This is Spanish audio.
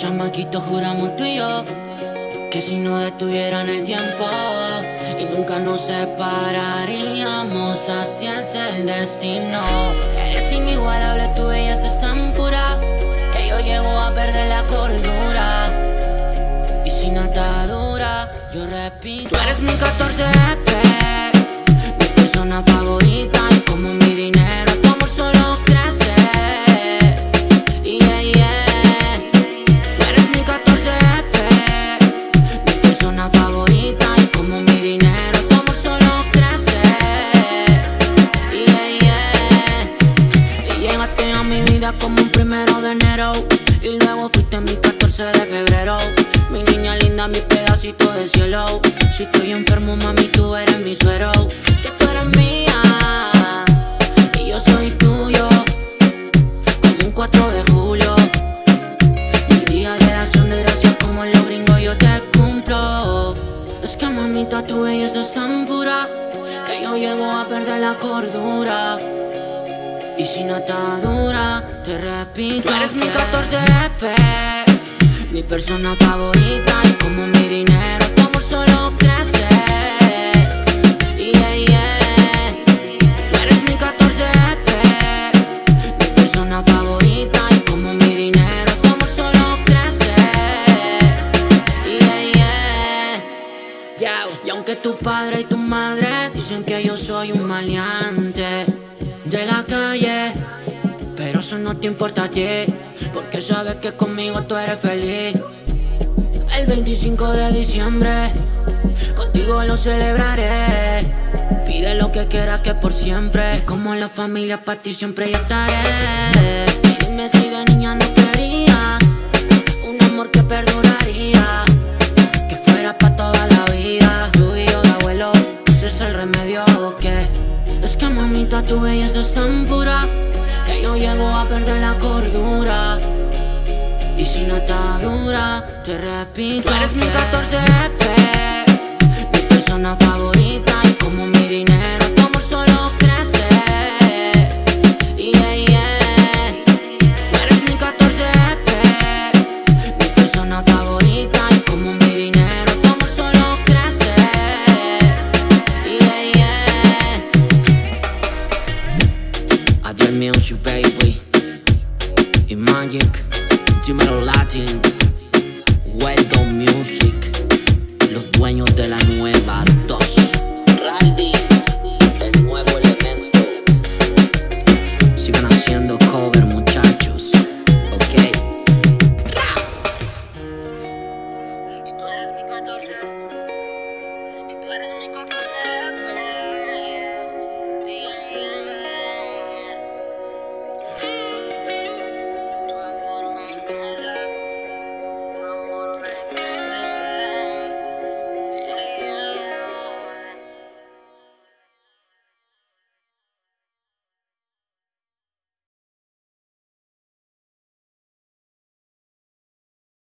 chamaquito juramos tú y yo que si no detuvieran el tiempo y nunca nos separaríamos, así es el destino. Eres inigualable, tu belleza es tan pura que yo llego a perder la cordura. Y sin atadura, yo repito, tú eres mi 14F, mi persona favorita, y como mi dinero, tu amor solo crece. Yeah, yeah. Tú eres mi 14F, mi persona favorita, y como mi dinero, tu amor solo crece. Yeah, yeah. Y llegaste a mi vida como un 1 de enero, y luego fuiste mi 14 de febrero. Mi niña linda, mi pedacito de cielo. Si estoy enfermo, mami, tú eres mi suero. Que tú eres mía y yo soy tuyo, como un 4 de julio. Mi día de acción de gracias, como los gringos yo te cumplo. Es que mamita, tu belleza es tan pura que yo llego a perder la cordura. Y sin atadura, te repito, tú eres mi 14F, mi persona favorita, y como mi dinero, tu amor solo crece. Yeah, yeah. Tú eres mi 14F, mi persona favorita, y como mi dinero, tu amor solo crece. Yeah, yeah. Yeah. Y aunque tu padre y tu madre dicen que yo soy un maleante de la calle, pero eso no te importa a ti, porque sabes que conmigo tú eres feliz. El 25 de diciembre contigo lo celebraré. Pide lo que quieras, que por siempre, como la familia, para ti siempre yo estaré. Dime si de niña no querías un amor que perduraría, que fuera para toda la vida. Tú y yo de abuelo, ese es el remedio, ¿o qué? Es que mamita, tu belleza es tan pura que yo llego a perder la cordura. Y sin atadura, te repito, tú eres mi 14F,